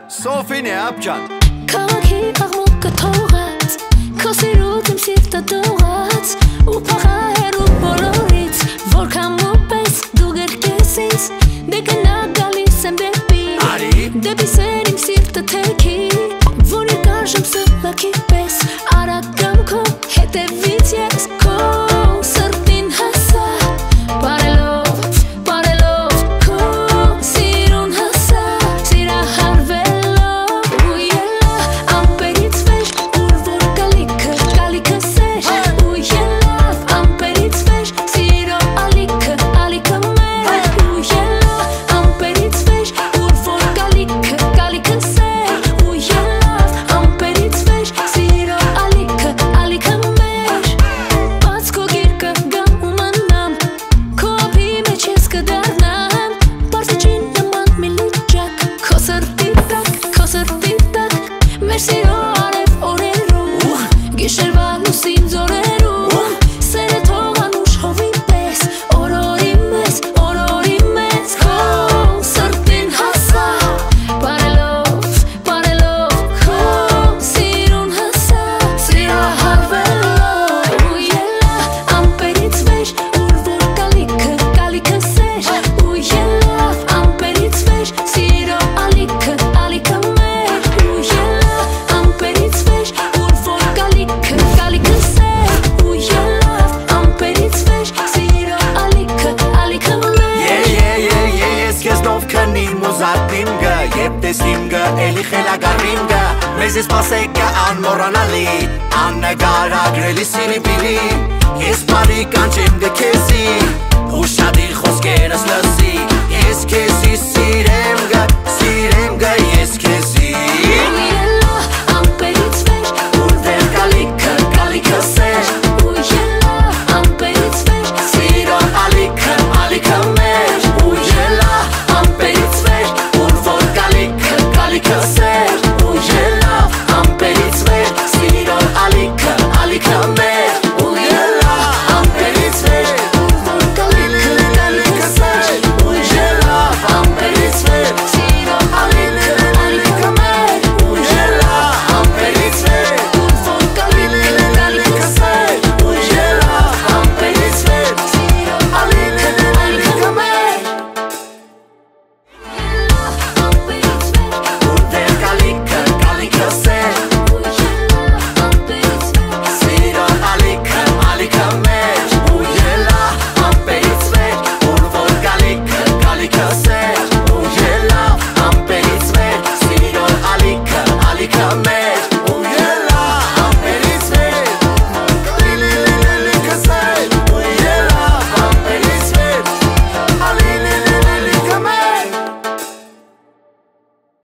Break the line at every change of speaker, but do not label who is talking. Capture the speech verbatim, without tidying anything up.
Սոֆին է ապջան
Քաղաքի աղմուկը թողած Քո սիրուտ իմ սիրտը դողած Ու փախահեռու բոլորից Որքան մոպես դու գրկես ինձ Դե կնա գալիս եմ դեպի Դեպի սեր իմ սիրտը թեքի Որ երկարժեմ սլակի պես Արագ գամ քո հետևից ես Քո սրտին հասա Բարելով, բարելով Քո սիրուն հասա Սիրահարվելով Ու ելա ամպերից վեր Ուր որ գալիքը, գալիքը սեր Ու ելավ ամպերից վեր Սիրո ալիքը, ալիքը մեր Ու ելա ամպերից վեր Ուր որ գալիքը, գալիքը սեր Ու ելավ ամպերից վեր Սիրո ալիքը, ալիքը մեր Բաց քո գիրկը գամ ու մանամ Քո ափի մեջ ես կդառնամ Պարզիջին նման մի լիճակ Քո սրտի տակ, քո սրտի տակ Մեր սիրո արև օրերում Գիշերվա լուսին ձորերում Սերը թող անուշ հովի պես Օրորի մեզ, օրորի մեզ Քո սրտին հասա Բարելով, բարելով Քո սիրուն հասա Սիրահարվելով Ու ելա ամպերից վեր Ուր որ գալիքը, գալիքը սեր Ու ելավ ամպերից վեր Սիրո ալիքը, ալիքը մեր Ու ելա ամպերից վեր Ուր որ գալիքը, գալիքը սեր Ու ելավ ամպերից վեր Սիրո ալիքը, ալիքը մեր
Ես քեզնով քնիմ ու զատիմ գը Եբ տեսնիմ գը, էլի խելագարիմ գը Մեզ ես պասեկ գը անմորանալի Աննգարագրելի սիրի պիլի Ես բարի կանչեմ գը քեզի Ու շադիր խոսքերս լսի Ես քեզի սիրեմ